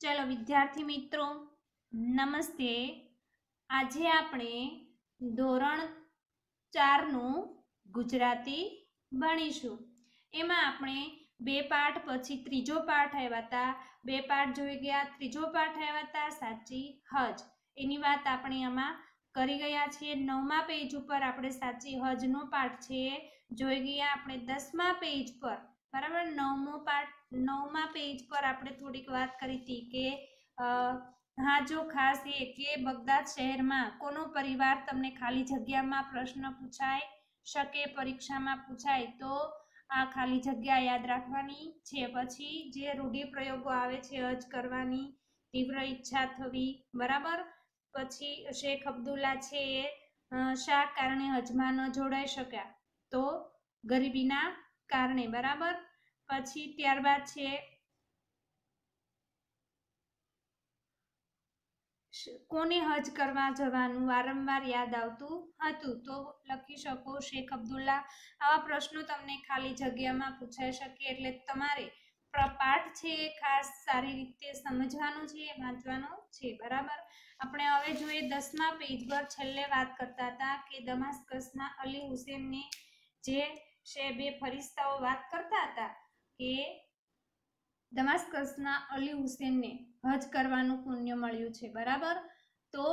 चलो विद्यार्थी मित्रों नमस्ते। आज आपणे धोरण 4 नु गुजराती भणीशुं। एमां आपणे बे पाठ पछी त्रीजो पाठ आव्या हता। बे पाठ जोई गया, त्रीजो पाठ आव्या हता साची हज। एनी वात आपणे आमां करी गया छीए। 9मा पेज पर आपणे साची हज नो पाठ छे जोई गया। आपणे 10मा पेज पर बराबर 9मा पेज पर आपणे थोड़ीक वात करी थी के हाँ जो खास ये के बगदाद शहर में कोनो परिवार तमने खाली जग्या में प्रश्न पूछाय शके, परीक्षा में पूछाय तो आ खाली जग्या याद राखवानी छे। पछी जे रूढ़िप्रयोगो आवे छे हज करवानी, तीव्र इच्छा थवी बराबर। पछी शेख अब्दुल्ला छे शा कारणे हजमां न जोड़ाई शक्या तो गरीबीना कारणे बराबर। पछी त्यारबाद छे कोने हज करवा जवानुं वारंवार याद आवतुं हतुं तो लखी शको शेख अब्दुल्ला। आवा प्रश्नो तमने खाली जग्यामां पूछाई शके एटले तमारे पाठ छे खास सारी रीते समजवानुं छे, वांचवानुं छे बराबर। આપણે હવે જોઈએ 10મા પેજ પર છેલ્લે વાત કરતા હતા કે દમાસ્કસના અલી હુસેનને જે છે બે ફરિશ્તાઓ વાત કરતા હતા કે દમાસ્કસના અલી હુસેનને હજ કરવાનું પુણ્ય મળ્યું છે બરાબર। તો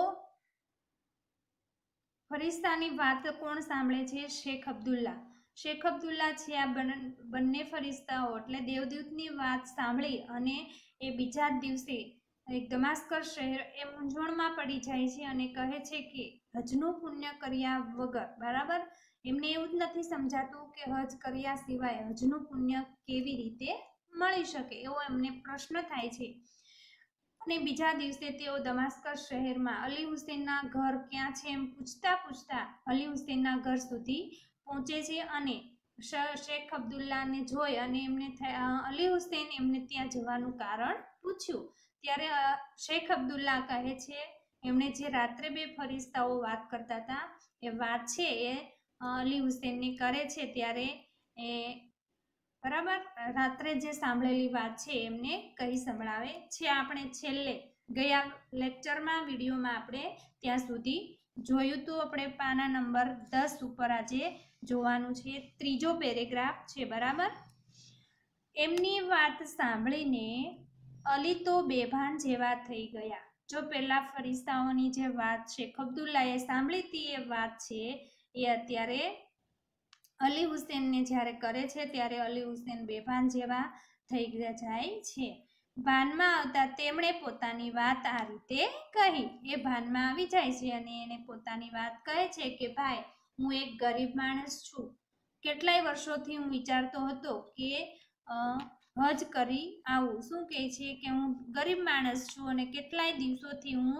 ફરિશ્તાની વાત કોણ સાંભળે છે? શેખ અબ્દુલ્લા। શેખ અબ્દુલ્લા છે આ બંને ફરિશ્તાઓ એટલે દેવદૂતની વાત સાંભળી અને એ બીજા જ દિવસે એક દમાસ્કસ શહેર એ મૂંઝવણમાં પડી જાય છે અને કહે છે કે હજનું પુણ્ય કર્યા વગર બરાબર એમને એવું જ નથી સમજાતું કે હજ કર્યા સિવાય હજનું પુણ્ય કેવી રીતે મળી શકે એવો એમને પ્રશ્ન થાય છે। અને બીજા દિવસે તેઓ દમાસ્કસ શહેરમાં અલી હુસેનના ઘર ક્યાં છે એમ પૂછતા પૂછતા અલી હુસેનના ઘર સુધી પહોંચે છે અને શેખ અબ્દુલ્લાને જોઈ અને એમને અલી હુસેન એમને ત્યાં જવાનું કારણ પૂછ્યું ત્યારે શેખ અબ્દુલ્લા કહે છે એમણે જે રાત્રે બે ફરિશ્તાઓ વાત કરતા હતા એ વાત છે એ અલી હુસેનને કરે છે ત્યારે એ બરાબર રાત્રે જે સાંભળેલી વાત છે એમને કહી સંભળાવે છે। આપણે છેલ્લે ગયા લેક્ચરમાં વિડીયોમાં આપણે ત્યાં સુધી જોયું તો આપણે પાના નંબર 10 ઉપર આજે જોવાનું છે ત્રીજો પેરેગ્રાફ છે બરાબર। એમની વાત સાંભળીને અલી તો બેભાન જેવા થઈ ગયા। જો પેલા ફરિશ્તાઓની જે વાત શેખ અબ્દુલ્લાએ સાંભળી હતી એ વાત છે એ અત્યારે અલી હુસેનને જ્યારે કરે છે ત્યારે અલી હુસેન બેભાન જેવા થઈ જાય છે। ભાનમાં આવતા તેમણે પોતાની વાત આ રીતે કહી। એ ભાનમાં આવી જાય છે અને એને પોતાની વાત કહે છે કે ભાઈ હું એક ગરીબ માણસ છું। કેટલાય વર્ષોથી હું વિચારતો હતો કે હજ કરી આવું। શું કહે છે કે હું ગરીબ માણસ છું અને કેટલાય દિવસોથી હું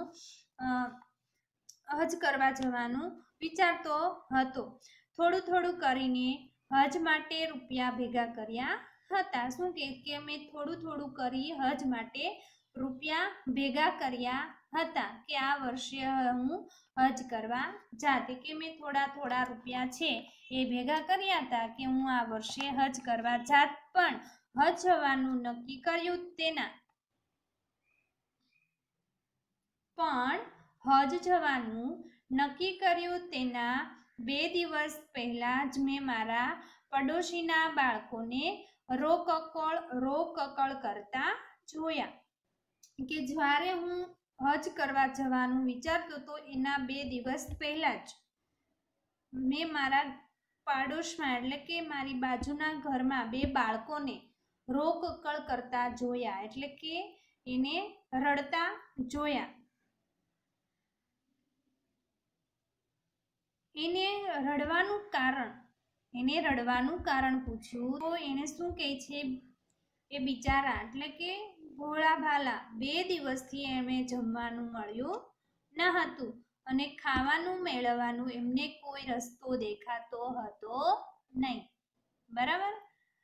હજ કરવા જવાનું વિચારતો હતો। થોડું થોડું કરીને હજ માટે રૂપિયા ભેગા કર્યા હતા। શું કે મેં થોડું થોડું કરી હજ માટે રૂપિયા ભેગા કર્યા હતા કે આ વર્ષે હું હજ કરવા જાત કે મેં થોડા થોડા રૂપિયા છે એ ભેગા કર્યા હતા કે હું આ વર્ષે હજ કરવા જાત પણ હજ જવાનું નક્કી કર્યું તેના બે દિવસ પહેલા જ મેં મારા પડોશીના બાળકોને રોકકળ કરતા જોયા કે જ્યારે હું હજ કરવા જવાનું વિચારતો તો એના 2 દિવસ પહેલા જ મેં મારા પાડોશમાં એટલે કે મારી બાજુના ઘરમાં 2 બાળકોને રોકકળ કરતા જોયા એટલે કે એને રડતા જોયા। એને રડવાનું કારણ પૂછ્યું તો એને શું કહે છે એ બિચારા એટલે કે ભોળા ભાલા 2 દિવસથી એમને જમવાનું મળ્યું ન હતું અને ખાવાનું મેળવવાનું એમને કોઈ રસ્તો દેખાતો હતો નહીં બરાબર।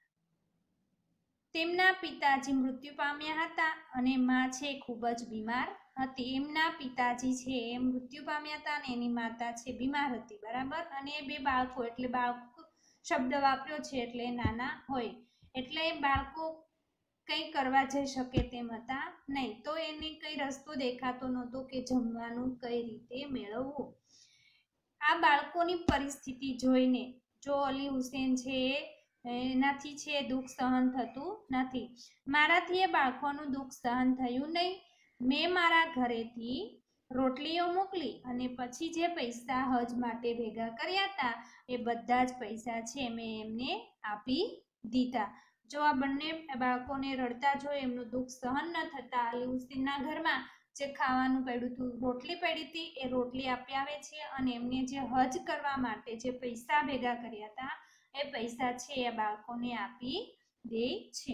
તેમના પિતાજી મૃત્યુ પામ્યા હતા અને માં છે ખૂબ જ બીમાર હતી। એમના પિતાજી છે એ મૃત્યુ પામ્યા હતા અને એની માતા છે બીમાર હતી બરાબર। અને 2 બાળકો એટલે બાળકો શબ્દ વાપર્યો છે એટલે નાના હોય એટલે બાળકો કંઈ કરવા જઈ શકે તેમ હતા નહીં. તો એને કંઈ રસ્તો દેખાતો નહોતો કે જમવાનું કઈ રીતે મેળવવું. આ બાળકોની પરિસ્થિતિ જોઈને જો અલી હુસેન છે એનાથી છે દુઃખ સહન થતું નથી. મારાથી એ બાળકોનું દુઃખ સહન થયું નહીં. મેં મારા ઘરેથી રોટલીઓ મોકલી અને પછી જે પૈસા હજ માટે ભેગા કર્યા હતા એ બધા જ પૈસા છે મેં એમને આપી દીધા. જો આ બંને બાળકોને રડતા જોઈ એમનું દુઃખ સહન ન થતા અલી હુસેનના ઘરમાં જે ખાવાનું પડ્યું હતું, રોટલી પડી હતી, એ રોટલી આપી આવે છે અને એમને જે હજ કરવા માટે જે પૈસા ભેગા કર્યા હતા એ પૈસા છે એ બાળકોને આપી દે છે.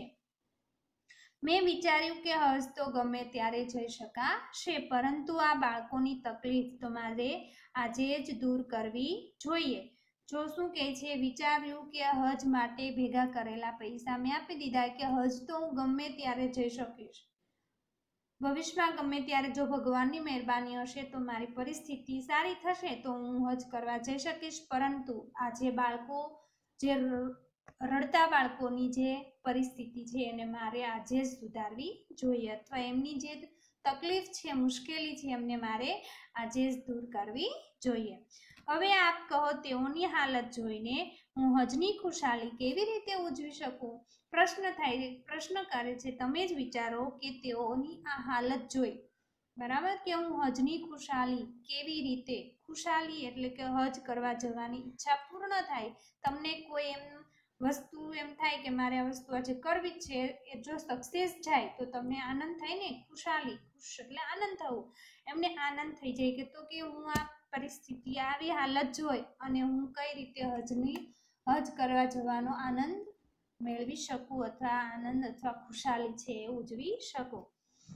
મેં વિચાર્યું કે હજ તો ગમે ત્યારે જઈ શકાશે, પરંતુ આ બાળકોની તકલીફ તો મારે આજે જ દૂર કરવી જોઈએ. જો શું કહે છે, વિચાર્યું કે હજ માટે ભેગા કરેલા પૈસા મેં આપી દીધા કે હજ તો હું ગમે ત્યારે જઈ શકીશ. ભવિષ્યમાં ગમે ત્યારે જો ભગવાનની મહેરબાની હશે તો મારી પરિસ્થિતિ સારી થશે તો હું હજ કરવા જઈ શકીશ. પરંતુ આ જે બાળકો જે રડતા બાળકોની જે પરિસ્થિતિ છે એને મારે આજે જ સુધારવી જોઈએ, અથવા એમની જે તકલીફ છે, મુશ્કેલી છે, એમને મારે આજે જ દૂર કરવી જોઈએ. હવે આપ કહો, તેઓની હાલત જોઈને હું હજની ખુશાલી કેવી રીતે ઉજવી શકું? પ્રશ્ન કરે છે, તમે જ વિચારો કે તેઓની આ હાલત જોઈ, બરાબર, કે હું હજની ખુશાલી કેવી રીતે, ખુશાલી એટલે કે હજ કરવા જવાની ઈચ્છા પૂર્ણ થાય, તમને કોઈ એમ વસ્તુ એમ થાય કે મારે આ વસ્તુ આજે કરવી જ છે, એ જો સક્સેસ જાય તો તમને આનંદ થાય ને. ખુશાલી, ખુશ એટલે આનંદ થવું, એમને આનંદ થઈ જાય કે તો કે હું આ પરિસ્થિતિ આવી હાલત જોઈ અને હું કઈ રીતે હજ કરવા જવાનો આનંદ મેળવી શકું, અથવા આનંદ અથવા ખુશાલી છે એ ઉજવી શકું.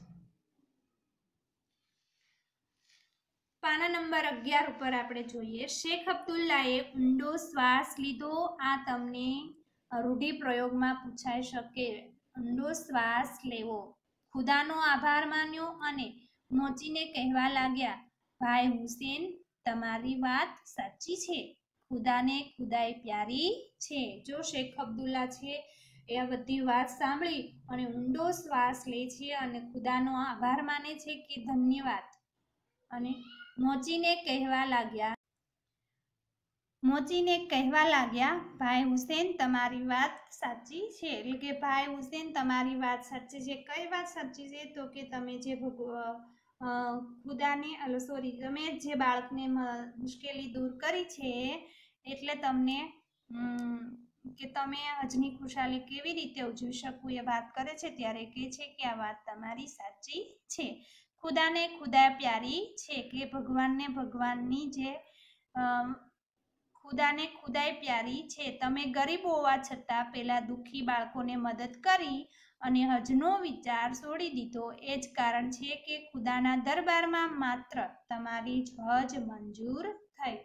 પાના નંબર 11 ઉપર આપણે જોઈએ, શેખ અબ્દુલ્લાએ ઊંડો શ્વાસ લીધો. આ તમને રૂઢિપ્રયોગમાં પૂછાઈ શકે. ઊંડો શ્વાસ લેવો. ખુદાનો આભાર માન્યો અને મોચીને કહેવા લાગ્યા, ભાઈ હુસેન, તમારી વાત સાચી છે. ખુદાને ખુદાઈ પ્યારી છે. જો શેખ અબ્દુલ્લા છે એ બધી વાત સાંભળી અને ઊંડો શ્વાસ લે છે અને ખુદાનો આભાર માને છે કે ધન્યવાદ, અને મોચીને કહેવા લાગ્યા, ભાઈ હુસેન, તમારી વાત સાચી છે. એટલે કે ભાઈ હુસેન, તમારી વાત સાચી છે. કઈ વાત સાચી છે? તો કે તમે જે તમે જે બાળકને મુશ્કેલી દૂર કરી છે, એટલે તમને કે તમે હજની ખુશાલી કેવી રીતે ઉજવી શકું એ વાત કરે છે. ત્યારે કહે છે કે આ વાત તમારી સાચી છે. ખુદાને ખુદા પ્યારી છે, કે ભગવાનની જે ખુદાને ખુદાઈ પ્યારી છે. તમે ગરીબ હોવા છતાં પેલા દુઃખી બાળકોને મદદ કરી અને હજનો વિચાર છોડી દીધો. એ જ કારણ છે કે ખુદાના દરબારમાં માત્ર તમારી જ હજ મંજૂર થઈ.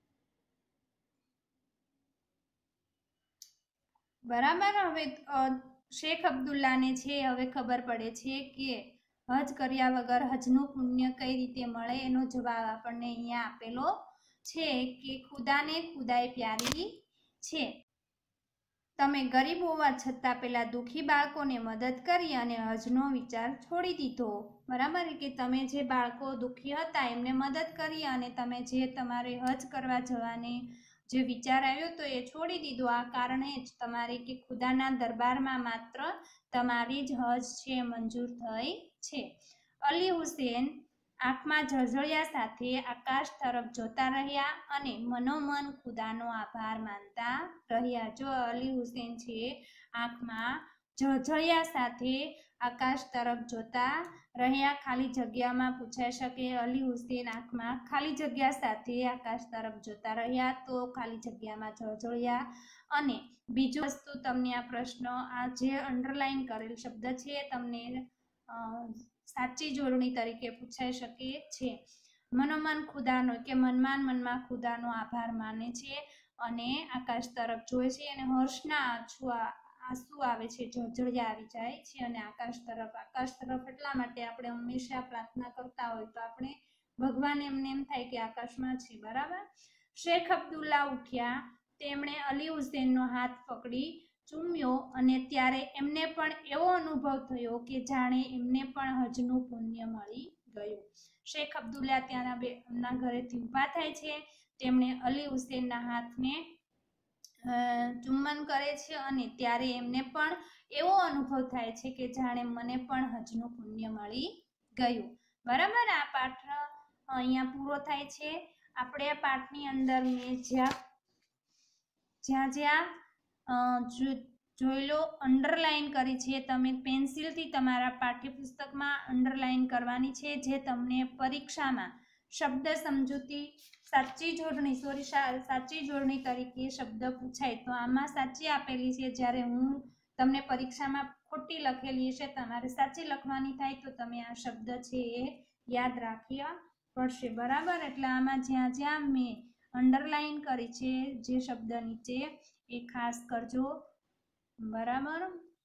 બરાબર. હવે શેખ અબ્દુલ્લાને છે હવે ખબર પડે છે કે હજ કર્યા વગર હજનું પુણ્ય કઈ રીતે મળે. એનો જવાબ આપણને અહીંયા આપેલો છે કે ખુદાને ખુદાઈ પ્યારી છે. તમે ગરીબ હોવા છતાં પેલા દુઃખી બાળકોને મદદ કરી અને હજનો વિચાર છોડી દીધો. બરાબર, કે તમે જે બાળકો દુઃખી હતા એમને મદદ કરી અને તમે જે તમારે હજ કરવા જવાની જે વિચાર આવ્યો તો એ છોડી દીધો. આ કારણે જ તમારે કે ખુદાના દરબારમાં માત્ર તમારી જ હજ છે મંજૂર થઈ છે. અલી હુસેન આંખમાં ઝળઝળિયા સાથે આકાશ તરફ જોતા રહ્યા અને મનોમન ખુદાનો આભાર માનતા રહ્યા. જો અલી હુસેન છે આંખમાં ઝળઝળિયા સાથે આકાશ તરફ જોતા રહ્યા. ખાલી જગ્યામાં પૂછાઈ શકે, અલી હુસેન આંખમાં ખાલી જગ્યા સાથે આકાશ તરફ જોતા રહ્યા, તો ખાલી જગ્યામાં ઝળઝળિયા. અને બીજું વસ્તુ, તમને આ પ્રશ્ન, આ જે અંડરલાઈન કરેલ શબ્દ છે તમને સાચી જોડણી તરીકે પૂછાઈ શકે છે. મનોમન ખુદાનો, કે મનમાં ખુદાનો આભાર માને છે અને આકાશ તરફ જોવે છે અને હર્ષના આંસુ આવે છે, ઝળઝળિયા આવી જાય છે અને આકાશ તરફ એટલા માટે આપણે હંમેશા પ્રાર્થના કરતા હોય તો આપણે ભગવાન એમને એમ થાય કે આકાશમાં છે. બરાબર. શેખ અબ્દુલ્લા ઉઠ્યા. તેમણે અલી હુસેનનો હાથ પકડી ચૂમ્યો અને ત્યારે એમને પણ એવો અનુભવ થયો કે જાણે એમને પણ હજનું પુણ્ય મળી ગયું. શેખ અબ્દુલ્લા ત્યાંના એમના ઘરેથી ઊભા થાય છે. તેમણે અલી હુસેનના હાથને ચુંબન કરે છે અને ત્યારે એમને પણ એવો અનુભવ થાય છે કે જાણે મને પણ હજનું પુણ્ય મળી ગયું. બરાબર, આ પાઠ અહીંયા પૂરો થાય છે. આપણે આ પાઠની અંદર મેં જ્યાં જોઈ લો અંડરલાઈન કરી છે, તમે પેન્સિલથી તમારા પાઠ્યપુસ્તકમાં અંડરલાઈન કરવાની છે, જે તમને પરીક્ષામાં શબ્દ સમજૂતી સાચી જોડણી તરીકે શબ્દ પૂછાય તો આમાં સાચી આપેલી છે. જ્યારે હું તમને પરીક્ષામાં ખોટી લખેલી હશે, તમારે સાચી લખવાની થાય તો તમે આ શબ્દ છે એ યાદ રાખ્યા પડશે. બરાબર, એટલે આમાં જ્યાં મેં અંડરલાઈન કરી છે જે શબ્દ નીચે એ ખાસ કરજો. બરાબર,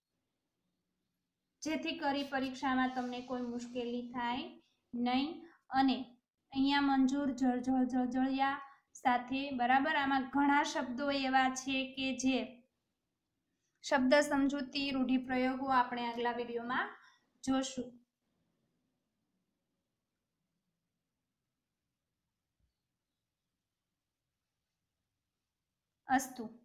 જેથી કરી પરીક્ષામાં તમને કોઈ મુશ્કેલી થાય નહીં. અને અહીંયા મંજૂર જળજળિયા સાથે, બરાબર, આમાં ઘણા શબ્દો એવા છે કે જે શબ્દ સમજૂતી રૂઢિપ્રયોગો આપણે આગલા વિડીયોમાં જોશું. અસ્તુ.